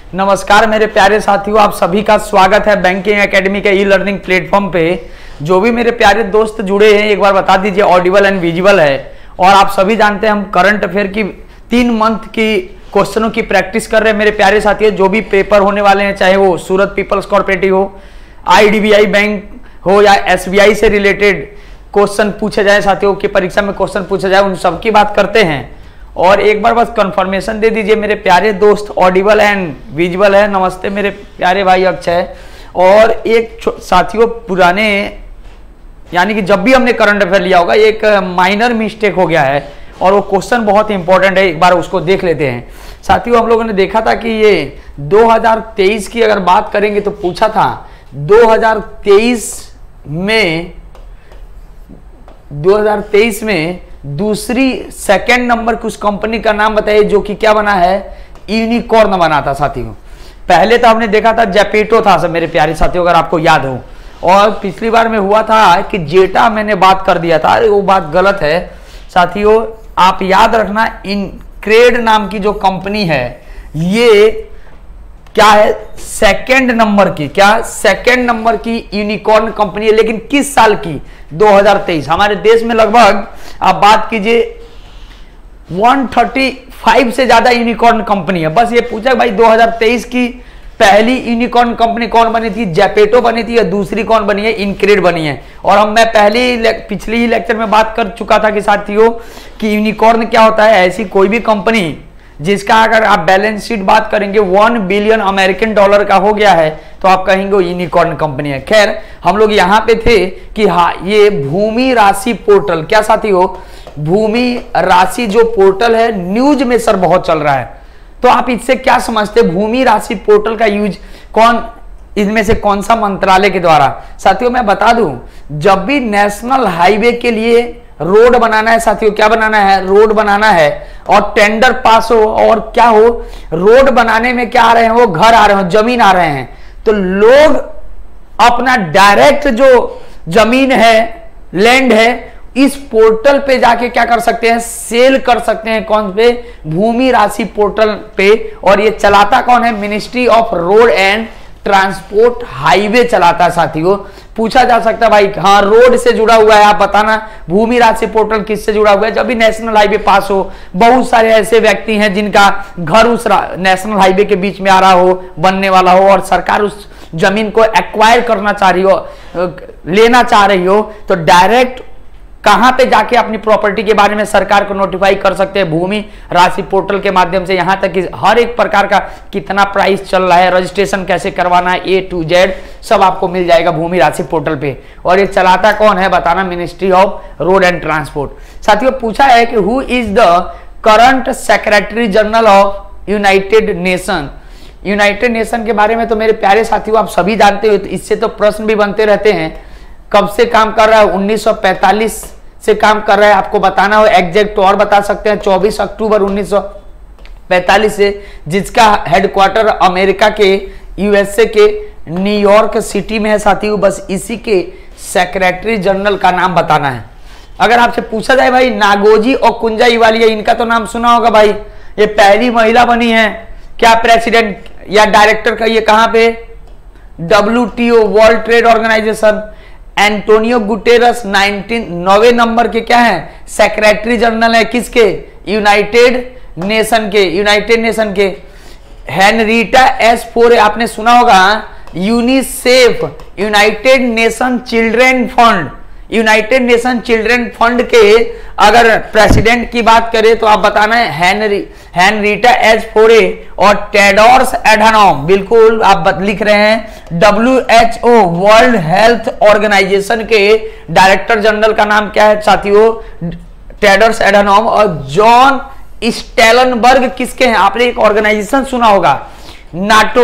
नमस्कार मेरे प्यारे साथियों, आप सभी का स्वागत है बैंकिंग एकेडमी के ई लर्निंग प्लेटफॉर्म पे। जो भी मेरे प्यारे दोस्त जुड़े हैं एक बार बता दीजिए ऑडिबल एंड विजिबल है। और आप सभी जानते हैं हम करंट अफेयर की 3 मंथ की क्वेश्चनों की प्रैक्टिस कर रहे हैं मेरे प्यारे साथियों। जो भी पेपर होने वाले हैं, चाहे वो सूरत पीपल्स कॉर्पोरेटिव हो, IDBI बैंक हो या SBI से रिलेटेड क्वेश्चन पूछे जाए, साथियों की परीक्षा में क्वेश्चन पूछे जाए, उन सब की बात करते हैं। और एक बार बस कंफर्मेशन दे दीजिए मेरे प्यारे दोस्त, ऑडिबल एंड विजुअल है। नमस्ते मेरे प्यारे भाई अक्षय। और एक साथियों पुराने यानी कि जब भी हमने करंट अफेयर लिया होगा एक माइनर मिस्टेक हो गया है और वो क्वेश्चन बहुत इंपॉर्टेंट है, एक बार उसको देख लेते हैं। साथियों हम लोगों ने देखा था कि ये 2023 की अगर बात करेंगे तो पूछा था 2023 में दूसरी सेकंड नंबर की उस कंपनी का नाम बताइए जो कि क्या बना है, यूनिकॉर्न बना था। साथियों पहले तो हमने देखा था जेपेटो था सब मेरे प्यारे साथियों, अगर आपको याद हो। और पिछली बार में हुआ था कि जेटा मैंने बात कर दिया था, अरे वो बात गलत है साथियों। आप याद रखना इनक्रेड नाम की जो कंपनी है ये क्या है, सेकंड नंबर की, क्या सेकंड नंबर की यूनिकॉर्न कंपनी है। लेकिन किस साल की, 2023। हमारे देश में लगभग आप बात कीजिए 135 से ज्यादा यूनिकॉर्न कंपनी है। बस ये पूछा भाई 2023 की पहली यूनिकॉर्न कंपनी कौन बनी थी, जेपेटो बनी थी या दूसरी कौन बनी है, इनक्रेड बनी है। और मैं पिछले ही लेक्चर में बात कर चुका था कि साथियों कि यूनिकॉर्न क्या होता है, ऐसी कोई भी कंपनी जिसका अगर आप बैलेंस शीट बात करेंगे 1 बिलियन अमेरिकन डॉलर का हो गया है तो आप कहेंगे वो यूनिकॉर्न कंपनी है। खैर हम लोग यहां पे थे कि हाँ ये भूमि राशि पोर्टल, क्या साथी हो, भूमि राशि जो पोर्टल है न्यूज में सर बहुत चल रहा है। तो आप इससे क्या समझते, भूमि राशि पोर्टल का यूज कौन, इनमें से कौन सा मंत्रालय के द्वारा। साथियों मैं बता दूं, जब भी नेशनल हाईवे के लिए रोड बनाना है साथियों, क्या बनाना है, रोड बनाना है और टेंडर पास हो और क्या हो, रोड बनाने में क्या आ रहे हैं, वो घर आ रहे हो, जमीन आ रहे हैं, तो लोग अपना डायरेक्ट जो जमीन है, लैंड है, इस पोर्टल पे जाके क्या कर सकते हैं, सेल कर सकते हैं। कौन पे, भूमि राशि पोर्टल पे। और ये चलाता कौन है, ministry of road and transport highway चलाता है। साथियों पूछा जा सकता है भाई हाँ रोड से जुड़ा हुआ है, आप बताना भूमि राशि पोर्टल किससे जुड़ा हुआ है। जब भी नेशनल हाईवे पास हो, बहुत सारे ऐसे व्यक्ति हैं जिनका घर उस नेशनल हाईवे के बीच में आ रहा हो, बनने वाला हो, और सरकार उस जमीन को एक्वायर करना चाह रही हो, लेना चाह रही हो, तो डायरेक्ट कहां पे जाके अपनी प्रॉपर्टी के बारे में सरकार को नोटिफाई कर सकते हैं, भूमि राशि पोर्टल के माध्यम से। यहां तक कि हर एक प्रकार का कितना प्राइस चल रहा है, रजिस्ट्रेशन कैसे करवाना है, A to Z सब आपको मिल जाएगा भूमि राशि पोर्टल पे। और ये चलाता कौन है बताना, ministry of road and transport. साथियों पूछा है कि who is the current secretary general of United Nation. United Nation के बारे में तो मेरे प्यारे साथियों आप सभी जानते हो, इससे तो प्रश्न भी बनते रहते हैं। कब से काम कर रहा है, 1945 से काम कर रहा है, आपको बताना हो एग्जैक्ट और बता सकते हैं 24 अक्टूबर 1945 से, जिसका हेडक्वार्टर अमेरिका के USA के न्यूयॉर्क सिटी में है। साथियों बस इसी के सेक्रेटरी जनरल का नाम बताना है। अगर आपसे पूछा जाए भाई नागोजी ओकुंजा-इवेलिया, इनका तो नाम सुना होगा भाई, ये पहली महिला बनी है क्या प्रेसिडेंट या डायरेक्टर का, ये कहां पे, WTO world trade organisation. Antonio Guterres 9 number के क्या है, सेक्रेटरी जनरल है, किसके, यूनाइटेड नेशन के, यूनाइटेड नेशन के। Henrietta S. फोरे आपने सुना होगा, UNICEF United Nation children fund, United Nation children fund के अगर प्रेसिडेंट की बात करें तो आप बताना है हेनरीटा S. फोरे। और टेड्रोस एधानोम, बिल्कुल आप लिख रहे हैं, WHO वर्ल्ड हेल्थ ऑर्गेनाइजेशन के डायरेक्टर जनरल का नाम क्या है साथियों, टेड्रोस एधानोम। और जॉन स्टेलनबर्ग किसके हैं, आपने एक ऑर्गेनाइजेशन सुना होगा नाटो,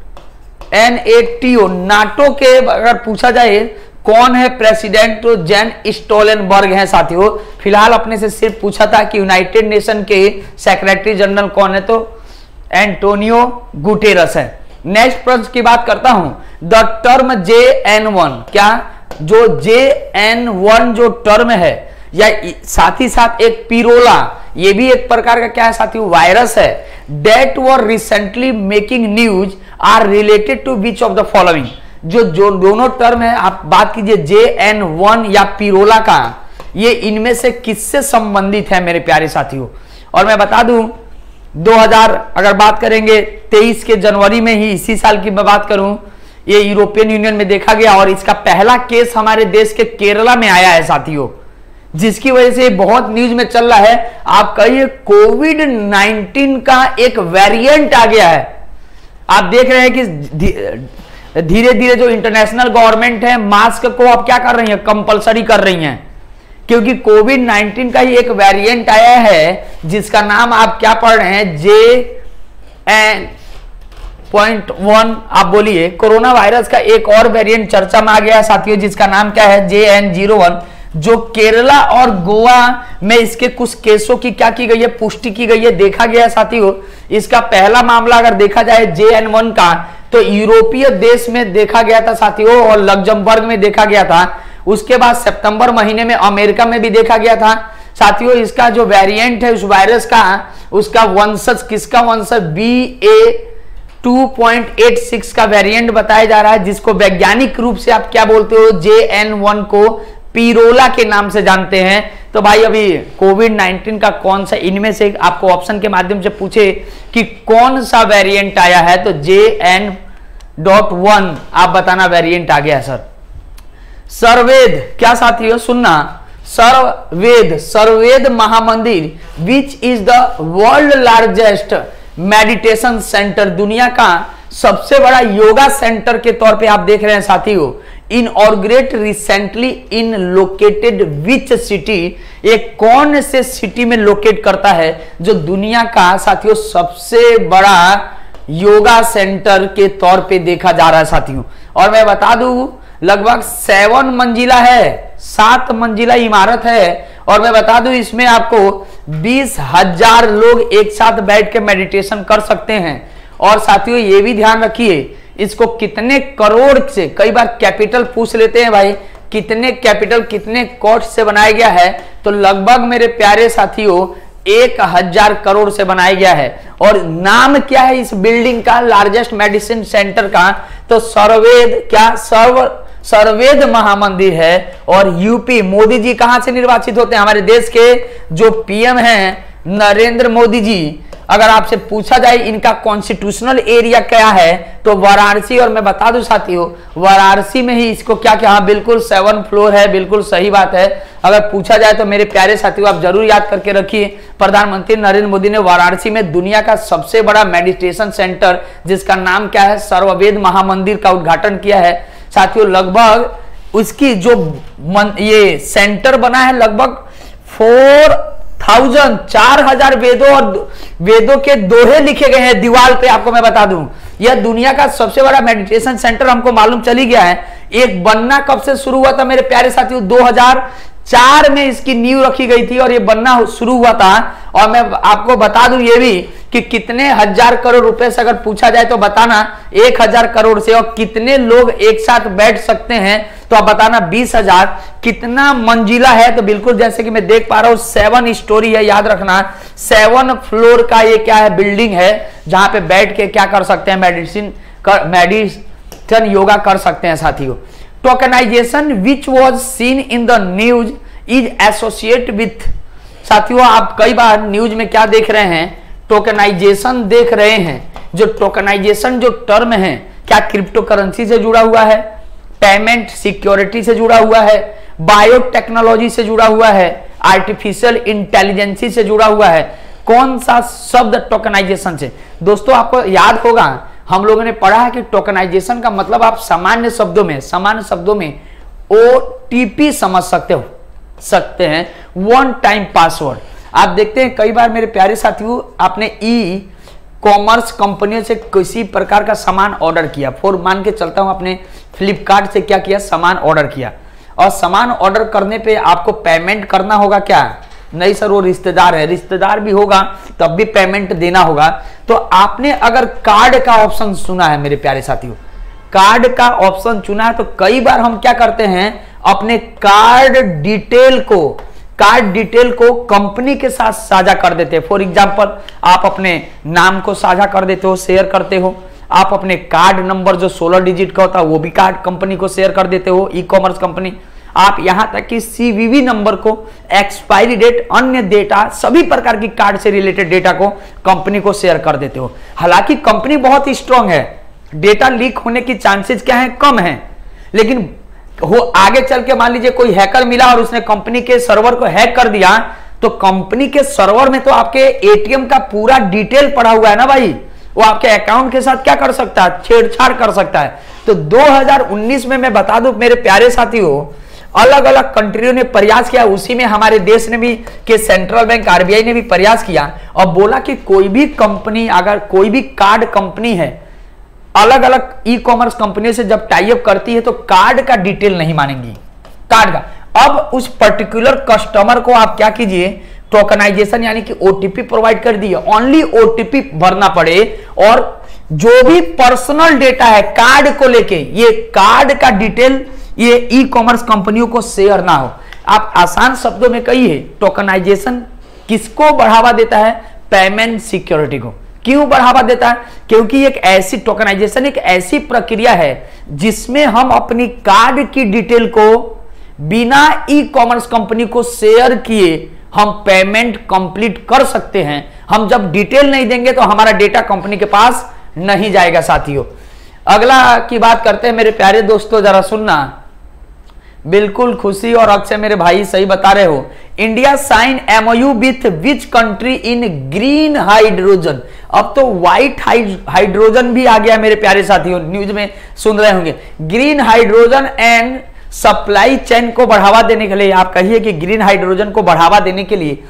NATO, नाटो के अगर पूछा जाए कौन है प्रेसिडेंट, तो जेन स्टोलनबर्ग है। साथियों फिलहाल अपने से सिर्फ पूछा था कि यूनाइटेड नेशन के सेक्रेटरी जनरल कौन है, तो एंटोनियो गुटेरस है। नेक्स्ट प्रश्न की बात करता हूं, द टर्म JN1, क्या जो JN1 जो टर्म है या साथ ही साथ एक पिरोला, ये भी एक प्रकार का क्या है साथियों, वायरस है that were recently making news are related to which of the following. जो दोनों टर्म है, आप बात कीजिए JN1 या पिरोला का, ये इनमें से किससे संबंधित है मेरे प्यारे साथियों। और मैं बता दूं 2000 अगर बात करेंगे 23 के जनवरी में ही, इसी साल की मैं बात करूं, ये यूरोपियन यूनियन में देखा गया और इसका पहला केस हमारे देश के केरला में आया है साथियों, जिसकी वजह से बहुत न्यूज में चल रहा है। आप कहिए कोविड-19 का एक वेरिएंट आ गया है। आप देख रहे हैं कि धीरे धीरे जो इंटरनेशनल गवर्नमेंट है मास्क को अब क्या कर रही है, कंपलसरी कर रही हैं, क्योंकि कोविड-19 का ही एक वेरिएंट आया है जिसका नाम आप क्या पढ़ रहे हैं, JN.1। आप बोलिए, कोरोना वायरस का एक और वेरिएंट चर्चा में आ गया है साथियों, जिसका नाम क्या है, JN.01, जो केरला और गोवा में इसके कुछ केसों की क्या की गई है, पुष्टि की गई है, देखा गया है साथियों। इसका पहला मामला अगर देखा जाए JN1 का, तो यूरोपीय देश में देखा गया था साथियों और लग्जमबर्ग में देखा गया था। उसके बाद सितंबर महीने में अमेरिका में भी देखा गया था साथियों। इसका जो वेरिएंट है उस वायरस का, उसका वंशज, किसका वंशज, BA.2.86 का वेरिएंट बताया जा रहा है, जिसको वैज्ञानिक रूप से आप क्या बोलते हो, JN1 को पिरोला के नाम से जानते हैं। तो भाई अभी कोविड-19 का कौन सा, इनमें से आपको ऑप्शन के माध्यम से पूछे कि कौन सा वेरिएंट आया है, तो JN.1 आप बताना वेरिएंट आ गया है सर। सर्ववेद, क्या साथियों सुनना, Swarved Mahamandir which is the world largest meditation centre, दुनिया का सबसे बड़ा योगा सेंटर के तौर पे आप देख रहे हैं साथियों, inaugurated recently in located which city, एक कौन से सिटी में लोकेट करता है जो दुनिया का साथियों सबसे बड़ा योगा सेंटर के तौर पे देखा जा रहा है साथियों। और मैं बता दूं लगभग 7 मंजिला है, 7 मंजिला इमारत है। और मैं बता दूं इसमें आपको 20,000 लोग एक साथ बैठ के मेडिटेशन कर सकते हैं। और साथियों ये भी ध्यान रखिए, इसको कितने करोड़ से, कई बार कैपिटल पूछ लेते हैं भाई, कितने कैपिटल कितने कॉस्ट से बनाया गया है, तो लगभग मेरे प्यारे साथियों 1000 करोड़ से बनाया गया है। और नाम क्या है इस बिल्डिंग का, लार्जेस्ट मेडिसिन सेंटर का, तो सर्ववेद, क्या सर्ववेद महामंदिर है। और यूपी, मोदी जी कहां से निर्वाचित होते हैं, हमारे देश के जो पीएम हैं नरेंद्र मोदी जी। अगर आपसे पूछा जाए इनका कॉन्स्टिट्यूशनल एरिया क्या है, तो वाराणसी। और मैं बता दूं साथियों वाराणसी में ही इसको क्या क्या, हाँ बिल्कुल 7 फ्लोर है, बिल्कुल सही बात है। अगर पूछा जाए तो मेरे प्यारे साथियों आप जरूर याद करके रखिए, प्रधानमंत्री नरेंद्र मोदी ने वाराणसी में दुनिया का सबसे बड़ा मेडिटेशन सेंटर जिसका नाम क्या है, सर्ववेद महामंदिर का उद्घाटन किया है साथियों। लगभग उसकी जो ये सेंटर बना है, लगभग 4000 वेदों के दोहे लिखे गए हैं दीवार पे। आपको मैं बता दूं यह दुनिया का सबसे बड़ा मेडिटेशन सेंटर हमको मालूम चली गया है। एक बनना कब से शुरू हुआ था मेरे प्यारे साथियों, 2004 में इसकी नींव रखी गई थी और ये बनना शुरू हुआ था। और मैं आपको बता दूं ये भी कि कितने हजार करोड़ रुपए से अगर पूछा जाए तो बताना 1000 करोड़ से, और कितने लोग एक साथ बैठ सकते हैं तो आप बताना 20,000। कितना मंजिला है, तो बिल्कुल जैसे कि मैं देख पा रहा हूं 7 स्टोरी है, याद रखना 7 फ्लोर का ये क्या है, बिल्डिंग है, जहां पे बैठ के क्या कर सकते हैं, मेडिसिन योगा कर सकते हैं साथियों। Tokenisation which was seen in the news is associate with, साथियों आप कई बार न्यूज में क्या देख रहे हैं, टोकनाइजेशन देख रहे हैं। जो टोकनाइजेशन जो टर्म है, क्या क्रिप्टो करेंसी से जुड़ा हुआ है, पेमेंट सिक्योरिटी से जुड़ा हुआ है, बायोटेक्नोलॉजी से जुड़ा हुआ है, आर्टिफिशियल इंटेलिजेंसी से जुड़ा हुआ है, कौन सा शब्द टोकनाइजेशन से। दोस्तों आपको याद होगा हम लोगों ने पढ़ा है कि टोकनाइजेशन का मतलब आप सामान्य शब्दों में OTP समझ सकते हैं, वन टाइम पासवर्ड। आप देखते हैं कई बार मेरे प्यारे साथियों आपने कॉमर्स कंपनियों से किसी प्रकार का सामान ऑर्डर किया, मान के चलता हूं आपने फ्लिपकार्ट से क्या किया, सामान ऑर्डर किया, और सामान ऑर्डर करने पे आपको पेमेंट करना होगा क्या, नहीं सर वो रिश्तेदार है, रिश्तेदार भी होगा तब भी पेमेंट देना होगा। तो आपने अगर कार्ड का ऑप्शन सुना है मेरे प्यारे साथियों, कार्ड का ऑप्शन चुना है, तो कई बार हम क्या करते हैं अपने कार्ड डिटेल को कार्ड डिटेल को कंपनी के साथ साझा कर देते हैं। फॉर एग्जांपल आप अपने नाम को साझा कर देते हो, शेयर करते हो, आप अपने कार्ड नंबर जो 16 डिजिट का होता है वो भी कार्ड कंपनी को शेयर कर देते हो, ई कॉमर्स कंपनी। आप यहां तक कि सीवीवी नंबर को, एक्सपायरी डेट, अन्य डेटा, सभी प्रकार की कार्ड से रिलेटेड डेटा को कंपनी को शेयर कर देते हो। हालांकि कंपनी बहुत ही स्ट्रांग है, डेटा लीक होने की चांसेस क्या है, कम है, लेकिन वो आगे चल के मान लीजिए कोई हैकर मिला और उसने कंपनी के सर्वर को हैक कर दिया, तो कंपनी के सर्वर में तो आपके एटीएम का पूरा डिटेल पड़ा हुआ है ना भाई, वो आपके अकाउंट के साथ क्या कर सकता है, छेड़छाड़ कर सकता है। तो 2019 में मैं बता दूं मेरे प्यारे साथियों, अलग अलग कंट्रियों ने प्रयास किया, उसी में हमारे देश ने भी के सेंट्रल बैंक आरबीआई ने भी प्रयास किया और बोला कि कोई भी कंपनी, अगर कोई भी कार्ड कंपनी है, अलग अलग ई कॉमर्स कंपनियों से जब टाई अप करती है तो कार्ड का डिटेल नहीं मानेंगी, कार्ड का। अब उस पर्टिकुलर कस्टमर को आप क्या कीजिए, टोकनाइजेशन यानी कि ओटीपी प्रोवाइड कर दिए, ओनली ओटीपी भरना पड़े और जो भी पर्सनल डेटा है कार्ड को लेके, ये कार्ड का डिटेल ये ई कॉमर्स कंपनियों को शेयर ना हो। आप आसान शब्दों में कहिए, टोकनाइजेशन किसको बढ़ावा देता है, पेमेंट सिक्योरिटी को। क्यों बढ़ावा देता है, क्योंकि एक ऐसी टोकनाइजेशन एक ऐसी प्रक्रिया है जिसमें हम अपनी कार्ड की डिटेल को बिना ई कॉमर्स कंपनी को शेयर किए हम पेमेंट कंप्लीट कर सकते हैं। हम जब डिटेल नहीं देंगे तो हमारा डेटा कंपनी के पास नहीं जाएगा साथियों। अगला की बात करते हैं मेरे प्यारे दोस्तों, जरा सुनना, बिल्कुल खुशी और अक्षय मेरे भाई सही बता रहे हो। India sign MoU with which country in green hydrogen. अब तो व्हाइट हाइड्रोजन भी आ गया मेरे प्यारे साथियों, न्यूज में सुन रहे होंगे। Green hydrogen and supply chain को बढ़ावा देने के लिए, आप कहिए कि ग्रीन हाइड्रोजन को बढ़ावा देने के लिए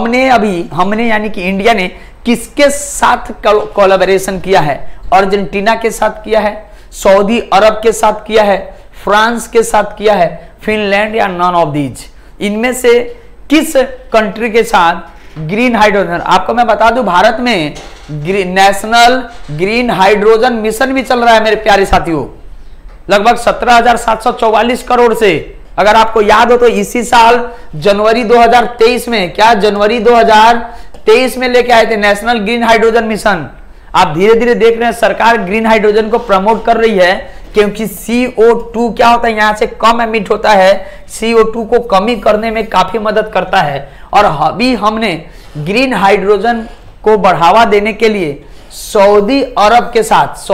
हमने यानी कि इंडिया ने किसके साथ कोलैबोरेशन किया है? अर्जेंटीना के साथ किया है, सऊदी अरब के साथ किया है, फ्रांस के साथ किया है, फिनलैंड या नॉन ऑफ दीज। इनमें से किस कंट्री के साथ ग्रीन हाइड्रोजन? आपको मैं बता दूं, भारत में नेशनल ग्रीन हाइड्रोजन मिशन भी चल रहा है मेरे प्यारे साथियों, लगभग 17,744 करोड़ से। अगर आपको याद हो तो इसी साल जनवरी 2023 में, क्या जनवरी 2023 में लेके आए थे नेशनल ग्रीन हाइड्रोजन मिशन। आप धीरे धीरे देख रहे हैं सरकार ग्रीन हाइड्रोजन को प्रमोट कर रही है, क्योंकि CO2 क्या होता है, यहां से कम एमिट होता है, CO2 को कमी करने में काफी मदद करता है। और अभी हमने ग्रीन हाइड्रोजन को बढ़ावा देने के लिए सऊदी अरब के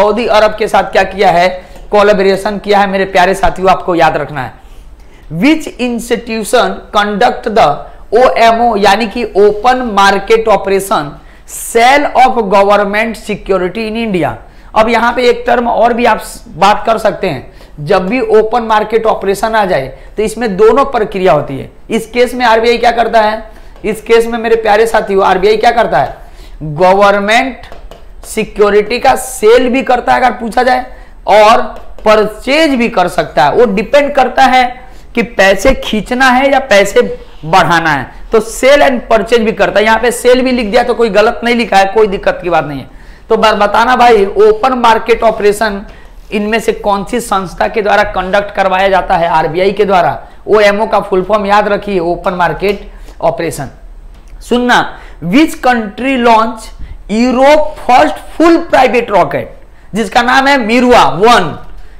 साथ क्या किया है, कोलैबोरेशन किया है मेरे प्यारे साथियों, आपको याद रखना है। Which institution conduct the OMO यानी कि open market operation sale of government security in India. अब यहां पे एक टर्म और भी आप बात कर सकते हैं, जब भी ओपन मार्केट ऑपरेशन आ जाए तो इसमें दोनों प्रक्रिया होती है। इस केस में आरबीआई क्या करता है, इस केस में मेरे प्यारे साथियों आरबीआई क्या करता है, गवर्नमेंट सिक्योरिटी का सेल भी करता है अगर पूछा जाए, और परचेज भी कर सकता है। वो डिपेंड करता है कि पैसे खींचना है या पैसे बढ़ाना है, तो सेल एंड परचेज भी करता है। यहां पे सेल भी लिख दिया तो कोई गलत नहीं लिखा है, कोई दिक्कत की बात नहीं है। तो बताना भाई, ओपन मार्केट ऑपरेशन इनमें से कौन सी संस्था के द्वारा कंडक्ट करवाया जाता है? आरबीआई के द्वारा। OMO का फुल फॉर्म याद रखिए, ओपन मार्केट ऑपरेशन। सुनना, which country launch Europe first full private rocket, जिसका नाम है मिरुआ 1।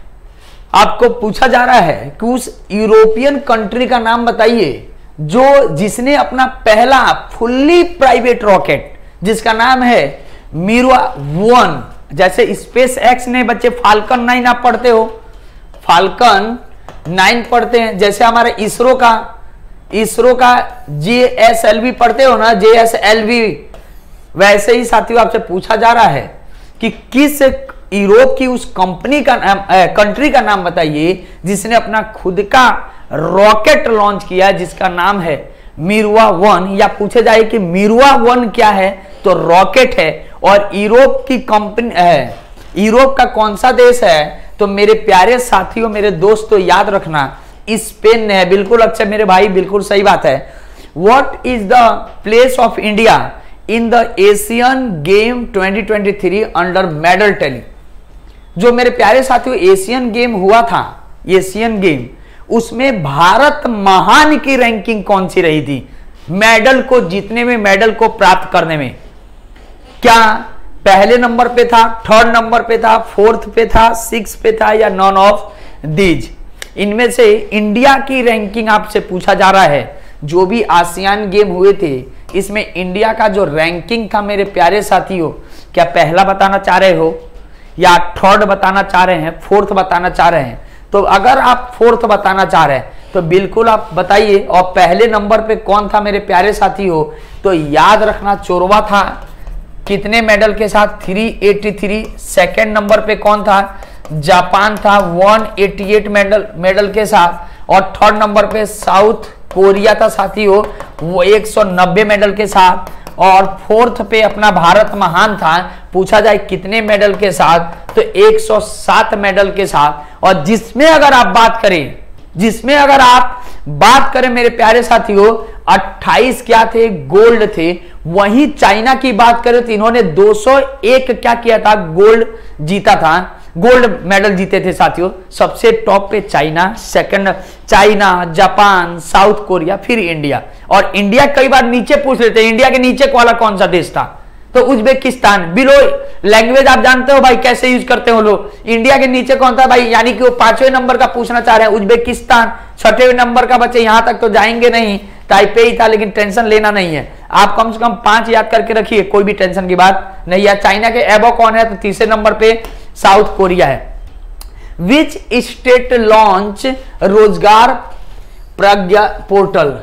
आपको पूछा जा रहा है कि उस यूरोपियन कंट्री का नाम बताइए जिसने अपना पहला फुल्ली प्राइवेट रॉकेट, जिसका नाम है मिरुआ 1। जैसे स्पेस एक्स ने बच्चे फाल्कन 9 आप पढ़ते हो, फाल्कन 9 पढ़ते हैं, जैसे हमारे इसरो का JSLV पढ़ते हो ना, JSLV, वैसे ही साथियों आपसे पूछा जा रहा है कि किस यूरोप की उस कंट्री का नाम बताइए जिसने अपना खुद का रॉकेट लॉन्च किया जिसका नाम है मिरुआ 1। या पूछे जाए कि मिरुआ 1 क्या है, तो रॉकेट है। और यूरोप की कंपनी है, यूरोप का कौन सा देश है, तो मेरे प्यारे साथियों मेरे दोस्तों याद रखना, स्पेन है। बिल्कुल अच्छा मेरे भाई, बिल्कुल सही बात है। What is the place of India in the Asian game 2023 under medal tally? जो मेरे प्यारे साथियों एशियन गेम हुआ था, एशियन गेम, उसमें भारत महान की रैंकिंग कौन सी रही थी मेडल को जीतने में, मेडल को प्राप्त करने में? क्या पहले नंबर पे था, थर्ड नंबर पे था, फोर्थ पे था, सिक्स पे था, या नॉन ऑफ दीज? इनमें से इंडिया की रैंकिंग आपसे पूछा जा रहा है। जो भी आसियान गेम हुए थे इसमें इंडिया का जो रैंकिंग था मेरे प्यारे साथियों, क्या पहला बताना चाह रहे हो, या थर्ड बताना चाह रहे हैं, फोर्थ बताना चाह रहे हैं? तो अगर आप फोर्थ बताना चाह रहे हैं तो बिल्कुल आप बताइए। और पहले नंबर पे कौन था मेरे प्यारे साथियों? तो याद रखना, चोरवा था। कितने मेडल के साथ? 383। सेकेंड नंबर पे कौन था? जापान था 188 मेडल के साथ। और थर्ड नंबर पे साउथ कोरिया था साथियों, वो 190 मेडल के साथ। और फोर्थ पे अपना भारत महान था। पूछा जाए कितने मेडल के साथ? तो 107 मेडल के साथ। और जिसमें अगर आप बात करें मेरे प्यारे साथियों, 28 क्या थे? गोल्ड थे। वहीं चाइना की बात करें तो इन्होंने 201 क्या किया था? गोल्ड जीता था, गोल्ड मेडल जीते थे साथियों। सबसे टॉप पे China, second China, Japan, South Korea, फिर इंडिया। और इंडिया कई बार नीचे पूछ लेते हैं, इंडिया के नीचे वाला कौन सा देश था? तो उज्बेकिस्तान। बिलो लैंग्वेज आप जानते हो भाई कैसे यूज करते हो लोग। इंडिया के नीचे कौन था भाई? यानी कि वो 5वें नंबर का पूछना चाह रहे हैं, उज्बेकिस्तान। 6वें नंबर का बच्चे यहां तक तो जाएंगे नहीं, ताइपेई था, लेकिन टेंशन लेना नहीं है। आप कम से कम 5 याद करके रखिए, कोई भी टेंशन की बात नहीं है। चाइना के एबो कौन है? तो तीसरे नंबर पे साउथ कोरिया है। विच स्टेट लॉन्च रोजगार प्रज्ञा पोर्टल?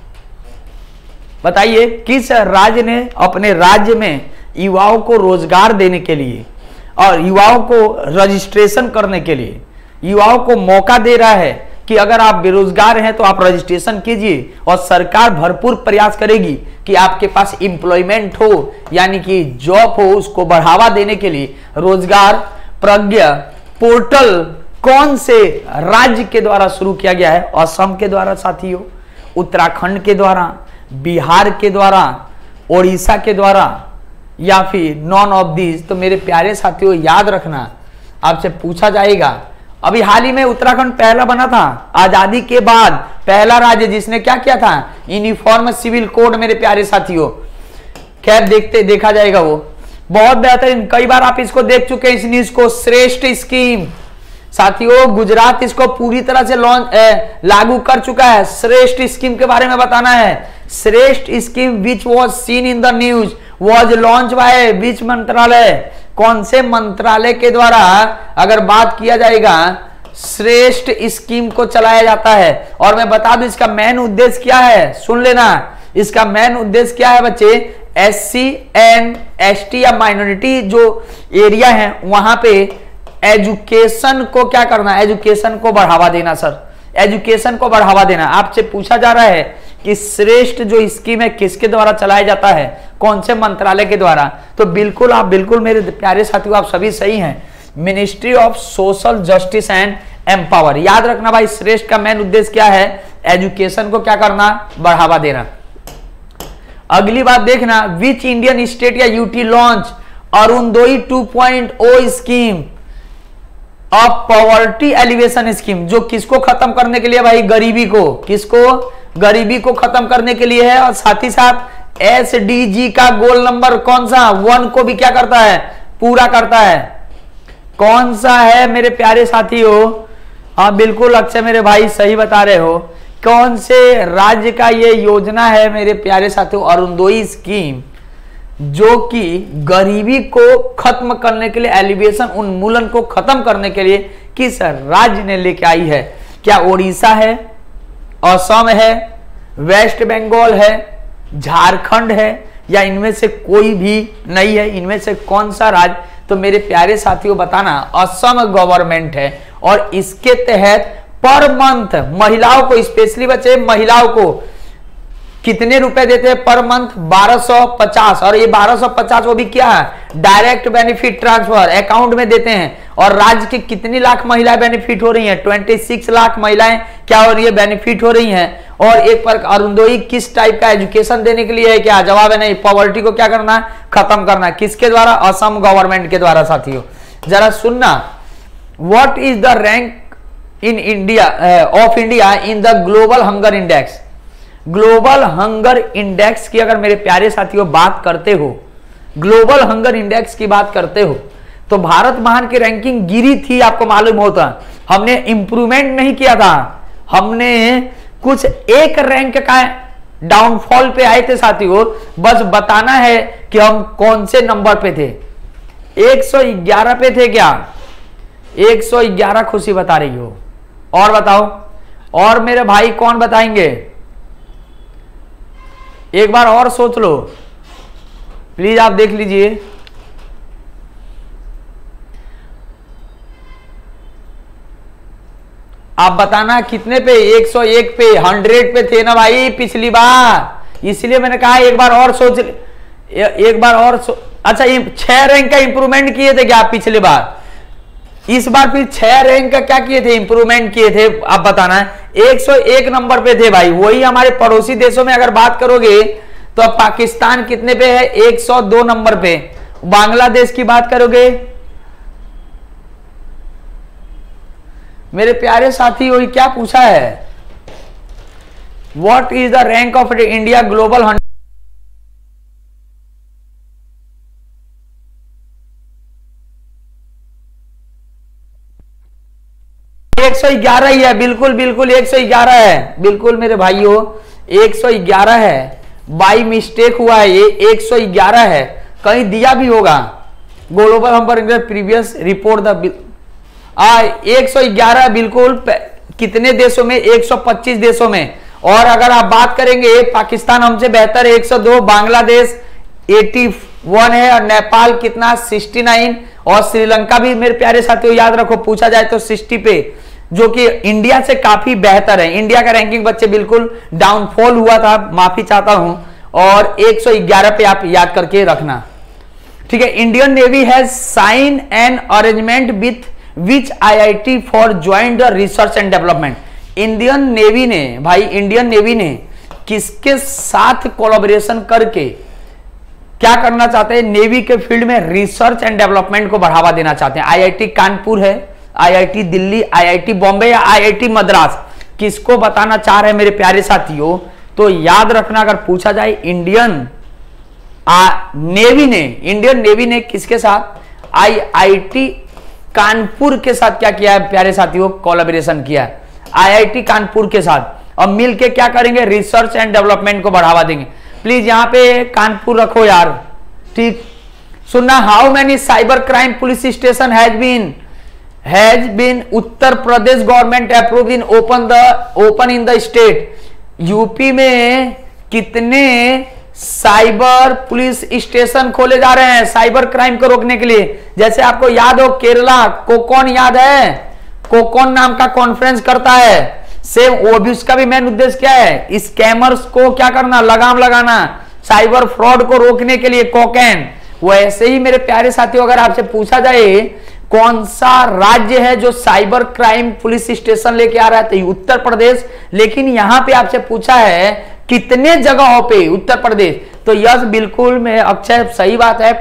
बताइए किस राज्य ने अपने राज्य में युवाओं को रोजगार देने के लिए और युवाओं को रजिस्ट्रेशन करने के लिए युवाओं को मौका दे रहा है कि अगर आप बेरोजगार हैं तो आप रजिस्ट्रेशन कीजिए, और सरकार भरपूर प्रयास करेगी कि आपके पास एम्प्लॉयमेंट हो, यानी कि जॉब हो, उसको बढ़ावा देने के लिए रोजगार प्रज्ञा पोर्टल कौन से राज्य के द्वारा शुरू किया गया है? असम के द्वारा साथियों, उत्तराखंड के द्वारा, बिहार के द्वारा, ओडिशा के द्वारा, या फिर नॉन ऑफ दीज? तो मेरे प्यारे साथियों याद रखना, आपसे पूछा जाएगा। अभी हाल ही में उत्तराखंड पहला बना था आजादी के बाद, पहला राज्य जिसने क्या किया था? यूनिफॉर्म सिविल कोड मेरे प्यारे साथियों। खैर देखा जाएगा, वो बहुत बेहतरीन। कई बार आप इसको देख चुके हैं, इस न्यूज को। श्रेष्ठ स्कीम साथियों, गुजरात इसको पूरी तरह से लागू कर चुका है। श्रेष्ठ स्कीम के बारे में बताना है। Shreshta scheme which was seen in the news was launch by which मंत्रालय? कौन से मंत्रालय के द्वारा अगर बात किया जाएगा श्रेष्ठ स्कीम को चलाया जाता है? और मैं बता दूं इसका मेन उद्देश्य क्या है, सुन लेना। इसका मेन उद्देश्य क्या है बच्चे? SC एंड ST या माइनॉरिटी जो एरिया है वहां पे एजुकेशन को क्या करना? एजुकेशन को बढ़ावा देना सर, एजुकेशन को बढ़ावा देना। आपसे पूछा जा रहा है कि श्रेष्ठ जो स्कीम है किसके द्वारा चलाया जाता है, कौन से मंत्रालय के द्वारा? तो बिल्कुल मेरे प्यारे साथियों आप सभी सही हैं, ministry of social justice and empower. याद रखना भाई, श्रेष्ठ का मेन उद्देश्य क्या है? एजुकेशन को क्या करना? बढ़ावा देना। अगली बात देखना, विच इंडियन स्टेट या UT launch Arunoday 2.0 scheme of poverty elevation scheme? जो किसको खत्म करने के लिए भाई? गरीबी को। किसको? गरीबी को खत्म करने के लिए है। और साथ ही साथ SDG का गोल नंबर कौन सा? 1 को भी क्या करता है? पूरा करता है। कौन सा है मेरे प्यारे साथियों? हाँ बिल्कुल अक्षय मेरे भाई सही बता रहे हो। कौन से राज्य का ये योजना है मेरे प्यारे साथियों? अरुणोदय स्कीम, जो कि गरीबी को खत्म करने के लिए, एलिवेशन उन्मूलन को खत्म करने के लिए किस राज्य ने लेके आई है? क्या ओडिशा है, असम है, वेस्ट बंगाल है, झारखंड है, या इनमें से कोई भी नहीं है? इनमें से कौन सा राज्य? तो मेरे प्यारे साथियों बताना, असम गवर्नमेंट है। और इसके तहत पर मंथ महिलाओं को, स्पेशली बच्चे महिलाओं को कितने रुपए देते हैं पर मंथ? 1250। और ये 1250 वो भी क्या है? डायरेक्ट बेनिफिट ट्रांसफर अकाउंट में देते हैं। और राज्य की कितनी लाख महिलाएं बेनिफिट हो रही हैं? 26 लाख महिलाएं क्या हो रही है? बेनिफिट हो रही हैं। और एक पर अरुणोदय किस टाइप का एजुकेशन देने के लिए है? क्या जवाब है नहीं। पॉवर्टी को क्या करना है? खत्म करना है। किसके द्वारा? असम गवर्नमेंट के द्वारा। साथियों जरा सुनना, what is the rank in India of India in the global hunger index. Global hunger index की अगर मेरे प्यारे साथियों बात करते हो, ग्लोबल हंगर इंडेक्स की बात करते हो, तो भारत महान की रैंकिंग गिरी थी, आपको मालूम होता। हमने इंप्रूवमेंट नहीं किया था, हमने कुछ एक रैंक का डाउनफॉल पे आए थे साथियों। बस बताना है कि हम कौन से नंबर पे थे। 111 पे थे क्या? 111 खुशी बता रही हो। और बताओ, और मेरे भाई कौन बताएंगे? एक बार और सोच लो प्लीज, आप देख लीजिए। आप बताना कितने पे? 101 पे, 100 पे थे ना भाई पिछली बार, इसलिए मैंने कहा एक बार और सोच, एक बार और अच्छा, 6 रैंक का इंप्रूवमेंट किए थे क्या आप पिछली बार? इस बार फिर 6 रैंक का क्या किए थे? इंप्रूवमेंट किए थे, आप बताना है। 101 नंबर पे थे भाई। वही हमारे पड़ोसी देशों में अगर बात करोगे तो पाकिस्तान कितने पे है? 102 नंबर पे। बांग्लादेश की बात करोगे मेरे प्यारे साथी, वही क्या पूछा है, what is the rank of India global 111 ही है, बिल्कुल बिल्कुल 111 है, बिल्कुल मेरे भाइयों 111 है। बाई मिस्टेक हुआ है, ये 111 है, कहीं दिया भी होगा global hunger previous report the 111 बिल्कुल। कितने देशों में? 125 देशों में। और अगर आप बात करेंगे पाकिस्तान हमसे बेहतर है 102, बांग्लादेश 81 है, और नेपाल कितना 69, और श्रीलंका भी मेरे प्यारे साथियों याद रखो पूछा जाए तो 60 पे, जो कि इंडिया से काफी बेहतर है। इंडिया का रैंकिंग बच्चे बिल्कुल डाउनफॉल हुआ था, माफी चाहता हूं, और 111 पे आप याद करके रखना, ठीक है। Indian navy has sign an arrangement with which IIT for joint research and development. Indian navy ने भाई, इंडियन नेवी ने किसके साथ कोलैबोरेशन करके क्या करना चाहते हैं? नेवी के फील्ड में रिसर्च एंड डेवलपमेंट को बढ़ावा देना चाहते हैं। IIT कानपुर है, IIT दिल्ली, IIT बॉम्बे या IIT मद्रास, किसको बताना चाह रहे हैं मेरे प्यारे साथियों? तो याद रखना, अगर पूछा जाए इंडियन नेवी ने किसके साथ? IIT कानपुर के साथ क्या किया है प्यारे साथियों? कोलैबोरेशन किया है IIT कानपुर के साथ। अब मिलके क्या करेंगे? रिसर्च एंड डेवलपमेंट को बढ़ावा देंगे। प्लीज यहां पे कानपुर रखो यार, ठीक। सुनना, how many cyber crime police station has been Uttar Pradesh government approve in open in the state. UP में कितने साइबर पुलिस स्टेशन खोले जा रहे हैं साइबर क्राइम को रोकने के लिए? जैसे आपको याद हो केरला कोकॉन, याद है? कोकॉन नाम का कॉन्फ्रेंस करता है, सेम वो भी, उसका भी मेन उद्देश्य क्या है? स्कैमर्स को क्या करना? लगाम लगाना, साइबर फ्रॉड को रोकने के लिए कोकैन। वैसे ही मेरे प्यारे साथियों, अगर आपसे पूछा जाए कौन सा राज्य है जो साइबर क्राइम पुलिस स्टेशन लेके आ रहा है, तो उत्तर प्रदेश। लेकिन यहां पे आपसे पूछा है कितने जगहों पे उत्तर प्रदेश, तो यस बिल्कुल में अक्षय सही बात है,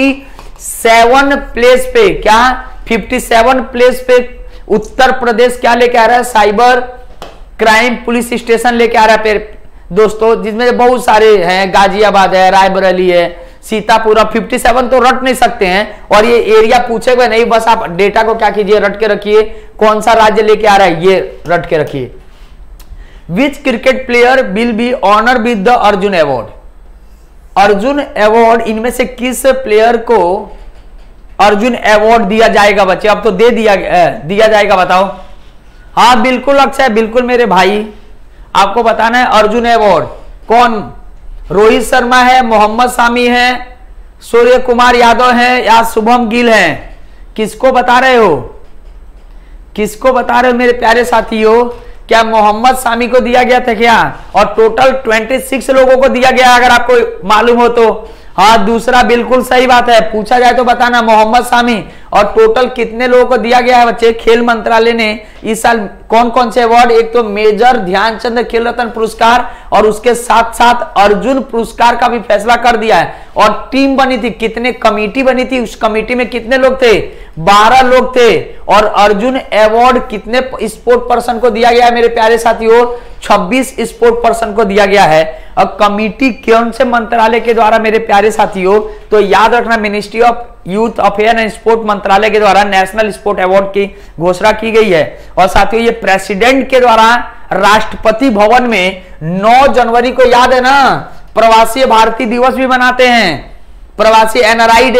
57 प्लेस पे। क्या 57 प्लेस पे उत्तर प्रदेश क्या लेके आ रहा है? साइबर क्राइम पुलिस स्टेशन लेके आ रहा है दोस्तों, जिसमें बहुत सारे हैं, गाजियाबाद है, रायबरेली है, सीतापुर। 57 तो रट नहीं सकते हैं, और ये एरिया पूछे हुए नहीं, बस आप डेटा को क्या कीजिए, रट के रखिए, कौन सा राज्य लेके आ रहा है ये रट के रखिए। Which cricket player will be honour with the Arjun award? Arjun award, इनमें से किस प्लेयर को अर्जुन अवार्ड दिया जाएगा बच्चे? अब तो दे दिया जाएगा, बताओ। हाँ बिल्कुल अक्षय, बिल्कुल मेरे भाई, आपको बताना है अर्जुन अवार्ड कौन? रोहित शर्मा है, मोहम्मद शामी है, सूर्य कुमार यादव है, या शुभम गिल है? किसको बता रहे हो? किसको बता रहे हो मेरे प्यारे साथियों? क्या मोहम्मद शामी को दिया गया था क्या? और टोटल 26 लोगों को दिया गया, अगर आपको मालूम हो तो। हाँ दूसरा बिल्कुल सही बात है, पूछा जाए तो बताना मोहम्मद सामी। और टोटल कितने लोगों को दिया गया है बच्चे? खेल मंत्रालय ने इस साल कौन कौन से अवार्ड, एक तो मेजर ध्यानचंद खेल रत्न पुरस्कार और उसके साथ साथ अर्जुन पुरस्कार का भी फैसला कर दिया है। और टीम बनी थी, कितने कमेटी बनी थी, उस कमेटी में कितने लोग थे? 12 लोग थे। और अर्जुन अवार्ड कितने स्पोर्ट पर्सन को दिया गया है मेरे प्यारे साथियों? 26 स्पोर्ट पर्सन को दिया गया है। और कमेटी कौन से मंत्रालय के द्वारा मेरे प्यारे साथियों? तो याद रखना, ministry of youth affair and sport मंत्रालय के द्वारा नेशनल स्पोर्ट अवार्ड की घोषणा की गई है। और साथियों ये प्रेसिडेंट के द्वारा राष्ट्रपति भवन में 9 जनवरी को, याद है ना, प्रवासी भारतीय दिवस भी मनाते हैं, प्रवासी एनआरआई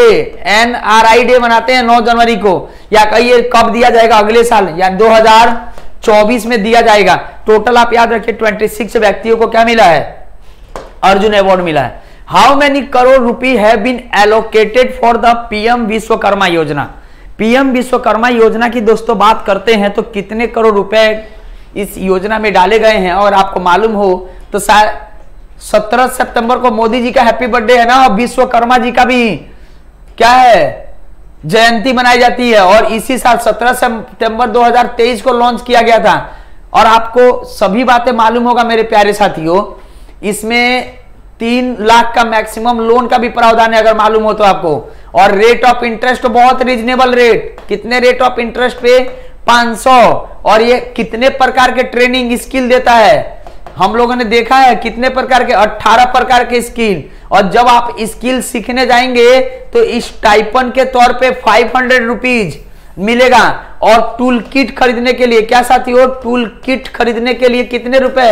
डे मनाते हैं 9 जनवरी को। या कहिए कब दिया जाएगा? अगले साल या 2024 में दिया जाएगा। टोटल आप याद रखिए 26 व्यक्तियों को क्या मिला है? अर्जुन अवार्ड मिला है। How many crore rupee have been allocated for the PM Vishwakarma Yojana? PM Vishwakarma योजना की दोस्तों बात करते हैं तो कितने करोड़ रुपए इस योजना में डाले गए हैं? और आपको मालूम हो तो 17 सितंबर को मोदी जी का हैप्पी बर्थडे है ना, और विश्वकर्मा जी का भी क्या है, जयंती मनाई जाती है। और इसी साल 17 सितंबर 2023 को लॉन्च किया गया था। और आपको सभी बातें मालूम होगा मेरे प्यारे साथियों, इसमें 3 लाख का मैक्सिमम लोन का भी प्रावधान है, अगर मालूम हो तो आपको। और रेट ऑफ इंटरेस्ट बहुत रीजनेबल रेट, कितने रेट ऑफ इंटरेस्ट पे? 500। और ये कितने प्रकार के ट्रेनिंग स्किल देता है? हम लोगों ने देखा है कितने प्रकार के, 18 प्रकार के स्किल। और जब आप स्किल सीखने जाएंगे तो इस टाइपन के तौर पे 500 रुपीज मिलेगा। और टूल किट खरीदने के लिए क्या साथियों? टूल किट खरीदने के लिए कितने रुपए?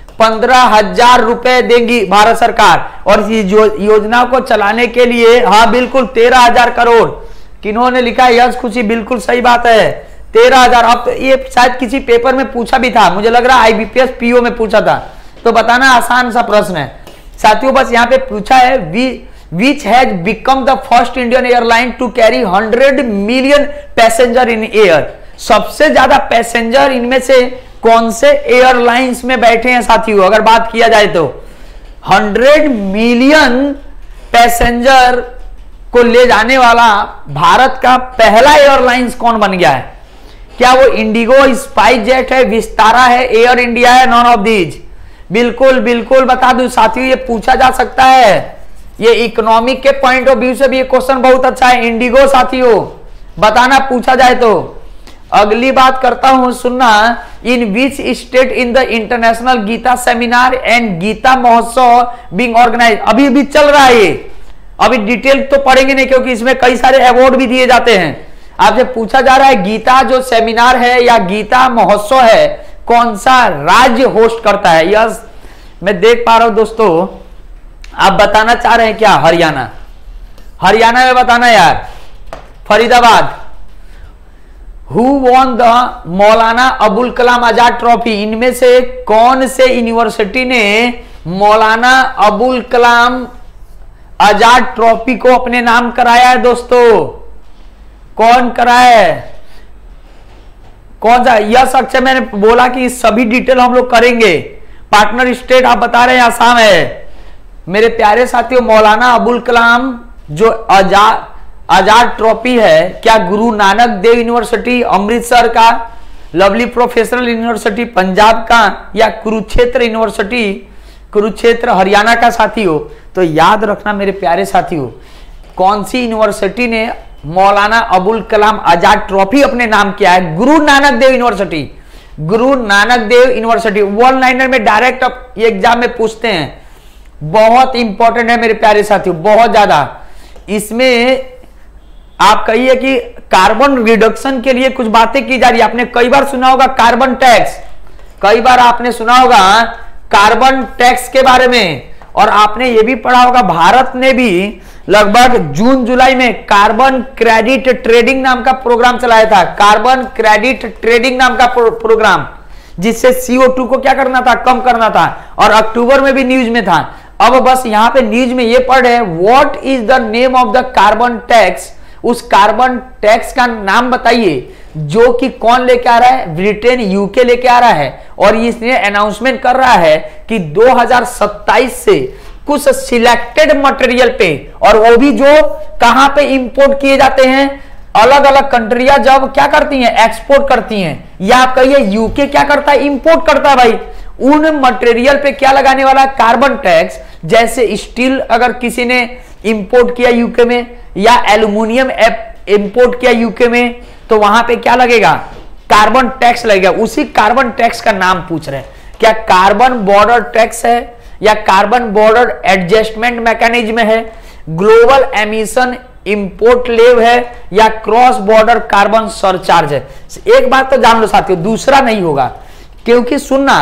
15,000 रुपए देंगी भारत सरकार। और इस योजना को चलाने के लिए, हाँ बिल्कुल 13,000 करोड़। किन्होंने लिखा है? यश खुशी, बिल्कुल सही बात है, 13,000। अब तो ये शायद किसी पेपर में पूछा भी था, मुझे लग रहा है आईबीपीएस पीओ में पूछा था, तो बताना, आसान सा प्रश्न है साथियों। बस यहाँ पे पूछा है which has become the first Indian airline to carry 100 million passenger in air? सबसे ज्यादा पैसेंजर इनमें से कौन से एयरलाइंस में बैठे हैं साथियों? अगर बात किया जाए तो 100 मिलियन पैसेंजर को ले जाने वाला भारत का पहला एयरलाइंस कौन बन गया है? क्या वो इंडिगो, स्पाइस जेट है, विस्तारा है, एयर इंडिया है? None of these. बिल्कुल बिल्कुल बता दूं साथियों, ये पूछा जा सकता है, ये इकोनॉमिक के पॉइंट ऑफ व्यू से भी ये क्वेश्चन बहुत अच्छा है। इंडिगो साथियों, बताना पूछा जाए तो। अगली बात करता हूं, सुनना, in which state in the international Gita seminar and Gita Mahotsav being organise? अभी भी चल रहा है ये, अभी डिटेल तो पढ़ेंगे नहीं क्योंकि इसमें कई सारे अवार्ड भी दिए जाते हैं। आपसे पूछा जा रहा है गीता जो सेमिनार है या गीता महोत्सव है, कौन सा राज्य होस्ट करता है? यस, मैं देख पा रहा हूं दोस्तों, आप बताना चाह रहे हैं क्या? हरियाणा, हरियाणा में बताना यार, Faridabad. Who won the Maulana Abul Kalam Azad trophy? इनमें से कौन से यूनिवर्सिटी ने मौलाना अबुल कलाम आजाद ट्रॉफी को अपने नाम कराया है दोस्तों? कौन कराया है? कौन सा? यह सच है, मैंने बोला कि सभी डिटेल हम लोग करेंगे। पार्टनर स्टेट आप बता रहे हैं आसाम है। मेरे प्यारे साथियों, मौलाना अबुल कलाम जो आजाद ट्रॉफी है, क्या गुरु नानक देव यूनिवर्सिटी अमृतसर का, लवली प्रोफेशनल यूनिवर्सिटी पंजाब का, या कुरुक्षेत्र यूनिवर्सिटी कुरुक्षेत्र हरियाणा का साथियों? तो याद रखना मेरे प्यारे साथियों, कौन सी यूनिवर्सिटी ने मौलाना अबुल कलाम आजाद ट्रॉफी अपने नाम किया है? गुरु Nanak Dev university, Guru Nanak Dev university. 1 liner में डायरेक्ट एग्जाम में पूछते हैं, बहुत इंपॉर्टेंट है मेरे प्यारे साथियों, बहुत ज्यादा। इसमें आप कहिए कि कार्बन रिडक्शन के लिए कुछ बातें की जा रही है। आपने कई बार सुना होगा कार्बन टैक्स, कई बार आपने सुना होगा कार्बन टैक्स के बारे में। और आपने ये भी पढ़ा होगा, भारत ने भी लगभग जून जुलाई में कार्बन क्रेडिट ट्रेडिंग नाम का प्रोग्राम चलाया था, कार्बन क्रेडिट ट्रेडिंग नाम का प्रोग्राम, जिससे CO2 को क्या करना था? कम करना था। और अक्टूबर में भी न्यूज में था। अब बस यहां पे न्यूज में ये पढ़ रहे, what is the name of the carbon tax? उस कार्बन टैक्स का नाम बताइए, जो कि कौन लेके आ रहा है? ब्रिटेन, यूके लेके आ रहा है। और इसने अनाउंसमेंट कर रहा है कि 2027 से कुछ सिलेक्टेड मटेरियल पे, और वो भी जो कहां पे इंपोर्ट किए जाते हैं, अलग अलग कंट्रियां जब क्या करती हैं, एक्सपोर्ट करती हैं, या आप कहिए यूके क्या करता है, इंपोर्ट करता है भाई, उन मटेरियल पे क्या लगाने वाला, कार्बन टैक्स। जैसे स्टील अगर किसी ने इंपोर्ट किया यूके में, या एल्यूमिनियम इंपोर्ट किया यूके में, तो वहां पे क्या लगेगा, कार्बन टैक्स लगेगा। उसी कार्बन टैक्स का नाम पूछ रहे हैं, क्या कार्बन बॉर्डर टैक्स है, या कार्बन बॉर्डर एडजस्टमेंट मैकेनिज्म है, ग्लोबल एमिशन इंपोर्ट लेव है, या क्रॉस बॉर्डर कार्बन सरचार्ज है। एक बात तो जान लो साथियों, दूसरा नहीं होगा, क्योंकि सुनना,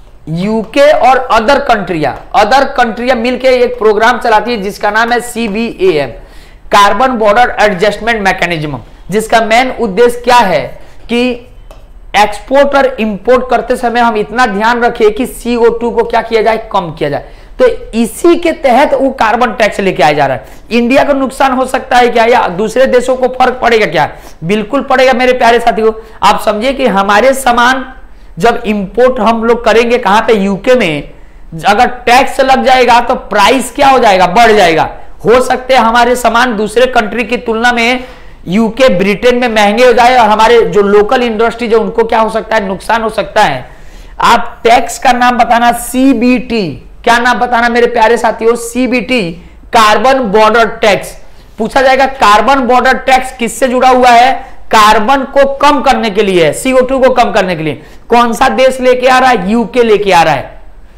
यूके और अदर कंट्रियां मिलकर एक प्रोग्राम चलाती है जिसका नाम है CBAM, carbon border adjustment mechanism, जिसका मेन उद्देश्य क्या है कि एक्सपोर्ट और इंपोर्ट करते समय हम इतना ध्यान रखें कि CO2 को क्या किया जाए, कम किया जाए। तो इसी के तहत वो कार्बन टैक्स लेके आया जा रहा है। इंडिया को नुकसान हो सकता है क्या, या दूसरे देशों को फर्क पड़ेगा क्या? बिल्कुल पड़ेगा मेरे प्यारे साथियों। आप समझिए कि हमारे सामान जब इंपोर्ट हम लोग करेंगे कहां पे, यूके में, अगर टैक्स लग जाएगा तो प्राइस क्या हो जाएगा, बढ़ जाएगा। हो सकते हैं हमारे सामान दूसरे कंट्री की तुलना में यूके, ब्रिटेन में महंगे हो जाए, और हमारे जो लोकल इंडस्ट्री जो उनको क्या हो सकता है, नुकसान हो सकता है। आप टैक्स का नाम बताना, CBT, क्या नाम बताना मेरे प्यारे साथियों, CBT, कार्बन बॉर्डर टैक्स। पूछा जाएगा कार्बन बॉर्डर टैक्स किससे जुड़ा हुआ है, कार्बन को कम करने के लिए है, CO2 को कम करने के लिए। कौन सा देश लेके आ रहा है, यूके लेके आ रहा है।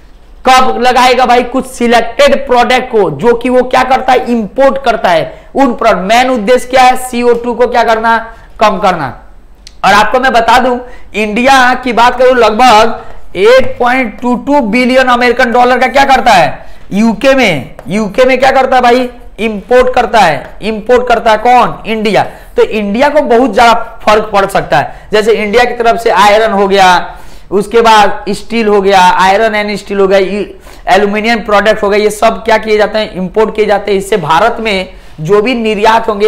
कब लगाएगा भाई, कुछ सिलेक्टेड प्रोडक्ट को, जो कि वो क्या करता है, इंपोर्ट करता है। उन प्रोडक्ट, मेन उद्देश्य क्या है, CO2 को क्या करना, कम करना। और आपको मैं बता दूं, इंडिया की बात करूं, लगभग 8.22 बिलियन अमेरिकन डॉलर का क्या करता है, यूके में क्या करता है भाई, इंपोर्ट करता है कौन, इंडिया। तो इंडिया को बहुत ज्यादा फर्क पड़ सकता है। जैसे इंडिया की तरफ से आयरन हो गया, उसके बाद स्टील हो गया, आयरन एंड स्टील हो गया, एल्यूमिनियम प्रोडक्ट हो गए, ये सब क्या किए जाते हैं, इंपोर्ट किए जाते हैं। इससे भारत में जो भी निर्यात होंगे,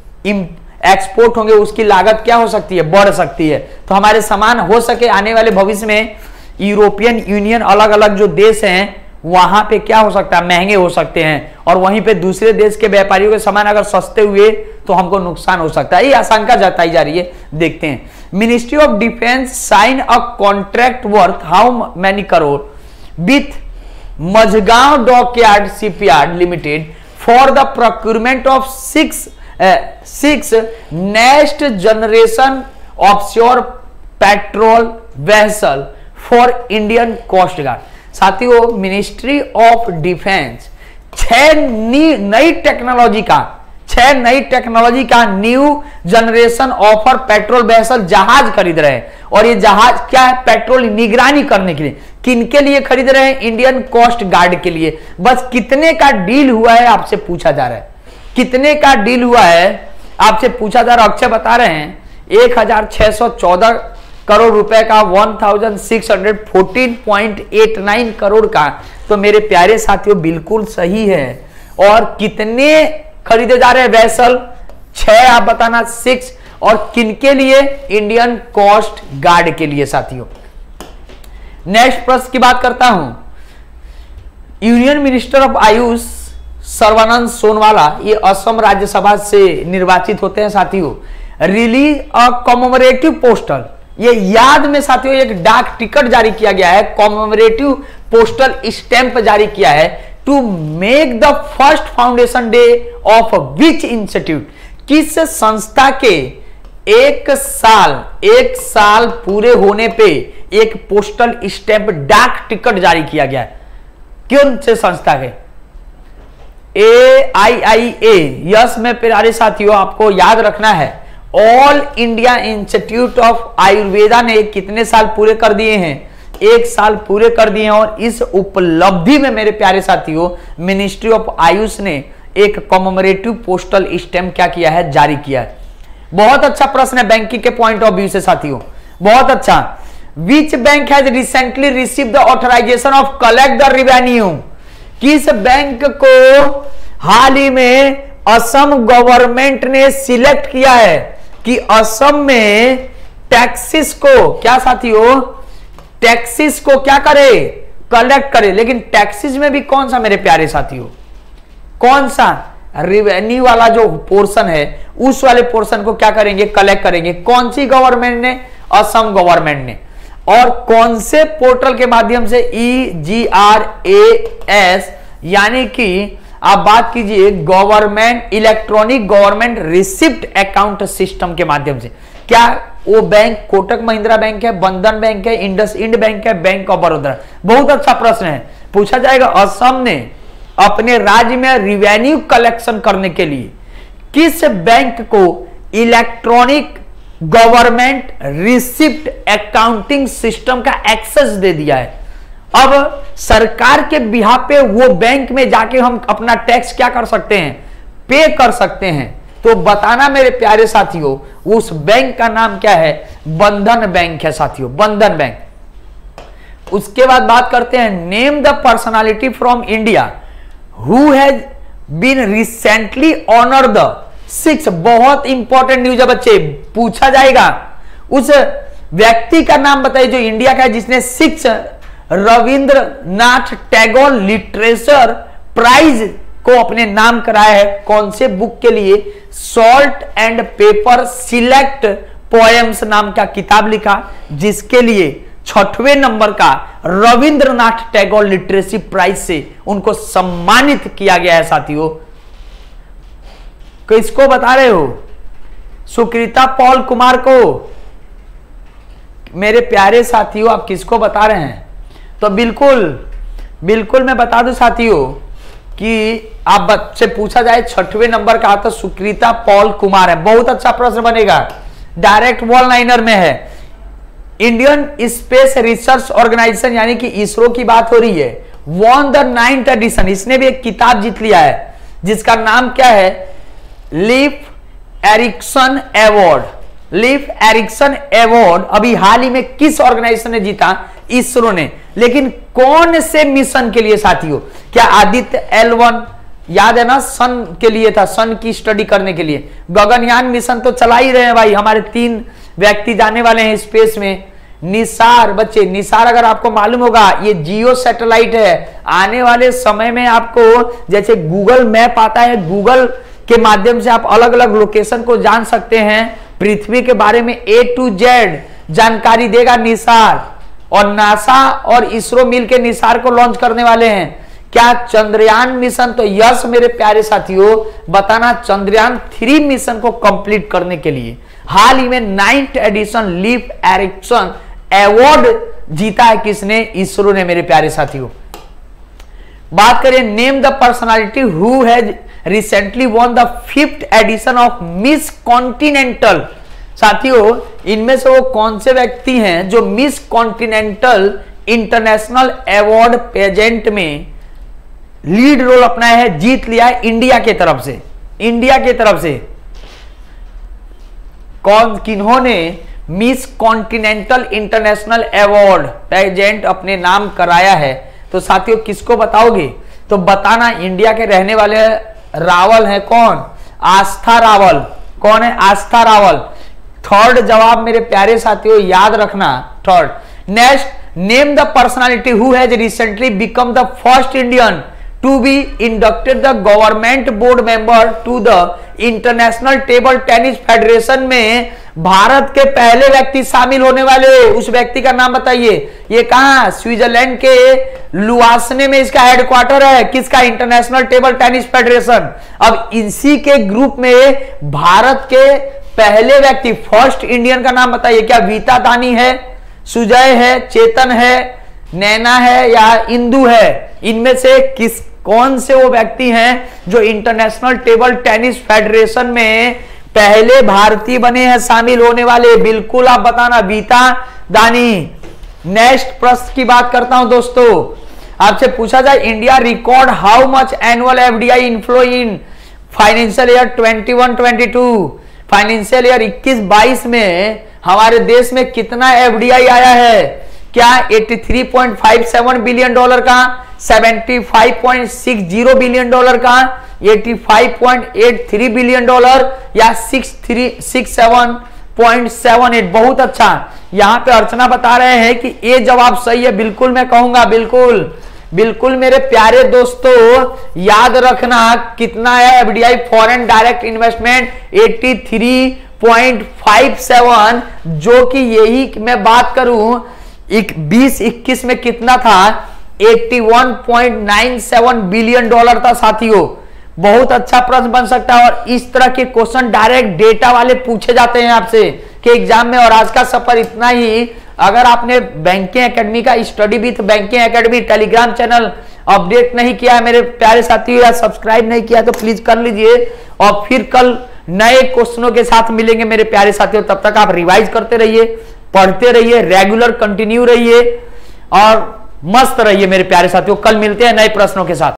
एक्सपोर्ट होंगे, उसकी लागत क्या हो सकती है, बढ़ सकती है। तो हमारे सामान हो सके आने वाले भविष्य में यूरोपियन यूनियन, अलग अलग जो देश हैं, वहां पे क्या हो सकता है, महंगे हो सकते हैं, और वहीं पे दूसरे देश के व्यापारियों के सामान अगर सस्ते हुए तो हमको नुकसान हो सकता है। ये आशंका जताई जा रही है, देखते हैं। Ministry of defence sign a contract worth how many crore with Mazagon dockyard shipyard limited for the procurement of six next generation offshore patrol vessel for Indian coast guard. साथियों, मिनिस्ट्री ऑफ डिफेंस 6 नई टेक्नोलॉजी का new generation offer patrol vessel जहाज खरीद रहे हैं। और ये जहाज क्या है, पेट्रोल निगरानी करने के लिए। किनके लिए खरीद रहे हैं, इंडियन कोस्ट गार्ड के लिए। बस कितने का डील हुआ है आपसे पूछा जा रहा है, कितने का डील हुआ है आपसे पूछा जा रहा है। अक्षय बता रहे हैं 1614 करोड़ रुपए का, 1614.89 करोड़ का। तो मेरे प्यारे साथियों बिल्कुल सही है। और कितने खरीदे जा रहे हैं वेसल, 6, आप बताना 6, और किनके लिए, इंडियन कोस्ट गार्ड के लिए। साथियों नेक्स्ट प्रश्न की बात करता हूं। Union minister of AYUSH Sarbananda Sonowal, ये असम राज्यसभा से निर्वाचित होते हैं। साथियों रिलीज अ कॉमेमोरेटिव पोस्टल, ये याद में साथियों एक डाक टिकट जारी किया गया है, कॉमेमोरेटिव पोस्टल स्टैंप जारी किया है, to make the first foundation day of which institute. किस संस्था के एक साल पूरे होने पे एक पोस्टल स्टैंप डाक टिकट जारी किया गया है, कौन से संस्था के, AIIA। यस में प्यारे साथियों आपको याद रखना है, all India institute of Ayurveda ने कितने साल पूरे कर दिए हैं, 1 साल पूरे कर दिए हैं। और इस उपलब्धि में मेरे प्यारे साथियों मिनिस्ट्री ऑफ आयुष ने एक कॉमेमोरेटिव पोस्टल स्टैंप क्या किया है, जारी किया है। बहुत अच्छा प्रश्न है बैंकिंग के पॉइंट ऑफ व्यू से साथियों, बहुत अच्छा। Which bank has recently receive the authorization of collect the revenue. किस बैंक को हाल ही में असम गवर्नमेंट ने सिलेक्ट किया है कि असम में टैक्सेस को क्या साथियों, टैक्सेस को क्या करे, कलेक्ट करे। लेकिन टैक्सेस में भी कौन सा मेरे प्यारे साथियों, कौन सा रेवेन्यू वाला जो पोर्शन है उस वाले पोर्शन को क्या करेंगे, कलेक्ट करेंगे। कौन सी गवर्नमेंट ने, असम गवर्नमेंट ने। और कौन से पोर्टल के माध्यम से, EGRAS, यानी कि आप बात कीजिए government electronic government receipt account system के माध्यम से। क्या वो बैंक कोटक महिंद्रा बैंक है, बंधन बैंक है, इंडसइंड बैंक है, बैंक ऑफ बड़ौदा? बहुत अच्छा प्रश्न है, पूछा जाएगा। असम ने अपने राज्य में रिवेन्यू कलेक्शन करने के लिए किस बैंक को electronic government receipt accounting system का एक्सेस दे दिया है? अब सरकार के बिहाफ पे वो बैंक में जाके हम अपना टैक्स क्या कर सकते हैं, पे कर सकते हैं। तो बताना मेरे प्यारे साथियों, उस बैंक का नाम क्या है? बंधन बैंक है साथियों, बंधन बैंक। उसके बाद बात करते हैं, name the personality from India who has been recently honour the 6। बहुत इंपॉर्टेंट न्यूज है बच्चे, पूछा जाएगा। उस व्यक्ति का नाम बताइए जो इंडिया का है जिसने 6 रविंद्रनाथ टैगोर लिटरेचर प्राइज को अपने नाम कराया है। कौन से बुक के लिए? Salt and pepper select poems नाम का किताब लिखा, जिसके लिए 6वें नंबर का रविंद्रनाथ टैगोर लिटरेसी प्राइज से उनको सम्मानित किया गया है साथियों। किसको बता रहे हो? सुकृता पॉल कुमार को। मेरे प्यारे साथियों, आप किसको बता रहे हैं? तो बिल्कुल मैं बता दूं साथियों कि आप बच्चे पूछा जाए 6वें नंबर का तो सुकृता पॉल कुमार है। बहुत अच्छा प्रश्न बनेगा, डायरेक्ट वॉल लाइनर में है। इंडियन स्पेस रिसर्च ऑर्गेनाइजेशन यानी कि इसरो की बात हो रही है, वॉन द 9th एडिशन। इसने भी एक किताब जीत लिया है जिसका नाम क्या है? Leif Eriksson award. Leif Eriksson award अभी हाल ही में किस ऑर्गेनाइजेशन ने जीता? इसरो ने। लेकिन कौन से मिशन के लिए साथियों? क्या आदित्य L1 याद है ना, सन के लिए था, सन की स्टडी करने के लिए। गगनयान मिशन तो चला ही रहे हैं भाई, हमारे 3 व्यक्ति जाने वाले हैं स्पेस में। निसार बच्चे, निसार अगर आपको मालूम होगा ये जियो सैटेलाइट है। आने वाले समय में आपको जैसे गूगल मैप आता है, गूगल के माध्यम से आप अलग अलग लोकेशन को जान सकते हैं। पृथ्वी के बारे में A to Z जानकारी देगा निसार। और नासा और इसरो मिलकर निसार को लॉन्च करने वाले हैं। क्या चंद्रयान मिशन? तो यस मेरे प्यारे साथियों, बताना चंद्रयान 3 मिशन को कंप्लीट करने के लिए हाल ही में 9th addition leaf Eriksson award जीता है। किसने? इसरो ने मेरे प्यारे साथियों। बात करें, name the personality who has recently won the 5th edition of miss continental. साथियों, इनमें से वो कौन से व्यक्ति हैं जो miss continental international award pageant में लीड रोल अपनाया है, जीत लिया है इंडिया के तरफ से? इंडिया के तरफ से किन्होंने miss continental international award pageant अपने नाम कराया है? तो साथियों किसको बताओगे? तो बताना इंडिया के रहने वाले रावल है। कौन? आस्था रावल। कौन है? आस्था रावल। 3rd जवाब मेरे प्यारे साथियों याद रखना। 3rd। Next, name the personality who has recently become the first Indian to be inducted the government board member to the international table tennis federation में भारत के पहले व्यक्ति शामिल होने वाले, उस व्यक्ति का नाम बताइए। ये कहां? स्विट्जरलैंड के लुआसने में इसका हेडक्वार्टर है। किसका? International table tennis federation. अब इसी के ग्रुप में भारत के पहले व्यक्ति फर्स्ट इंडियन का नाम बताइए। क्या वीता दानी है, सुजय है, चेतन है, नैना है या इंदु है? इनमें से कौन से वो व्यक्ति हैं जो इंटरनेशनल टेबल टेनिस फेडरेशन में पहले भारतीय बने हैं शामिल होने वाले? बिल्कुल आप बताना, वीता दानी। नेक्स्ट प्रश्न की बात करता हूं दोस्तों, आपसे पूछा जाए India record how much annual FDI inflow in financial year 21-22। Financial year 21-22 में हमारे देश में कितना FDI आया है? क्या 83.57 बिलियन डॉलर का, 75.60 बिलियन डॉलर का, 85.83 बिलियन डॉलर या 67.78? बहुत अच्छा, यहाँ पे अर्चना बता रहे हैं कि ये जवाब सही है। बिल्कुल मैं कहूंगा, बिल्कुल बिल्कुल मेरे प्यारे दोस्तों, याद रखना कितना है एफडीआई फॉरेन डायरेक्ट इन्वेस्टमेंट 83.57, जो कि यही मैं बात करूं 2021 में कितना था, 81.97 बिलियन डॉलर था साथियों। बहुत अच्छा प्रश्न बन सकता है और इस तरह के क्वेश्चन डायरेक्ट डेटा वाले पूछे जाते हैं आपसे कि एग्जाम में। और आज का सफर इतना ही। अगर आपने बैंकिंग एकेडमी का study with banking academy telegram channel update नहीं किया है मेरे प्यारे साथियों, या सब्सक्राइब नहीं किया तो प्लीज कर लीजिए। और फिर कल नए क्वेश्चनों के साथ मिलेंगे मेरे प्यारे साथियों। तब तक आप रिवाइज करते रहिए, पढ़ते रहिए, रेगुलर कंटिन्यू रहिए और मस्त रहिए मेरे प्यारे साथियों। कल मिलते हैं नए प्रश्नों के साथ।